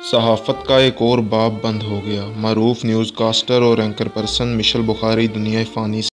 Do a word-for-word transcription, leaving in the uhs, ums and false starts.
सहाफ़त का एक और बाब बंद हो गया। मरूफ न्यूज़ कास्टर और एंकर पर्सन मिशेल बुखारी दुनिया फ़ानी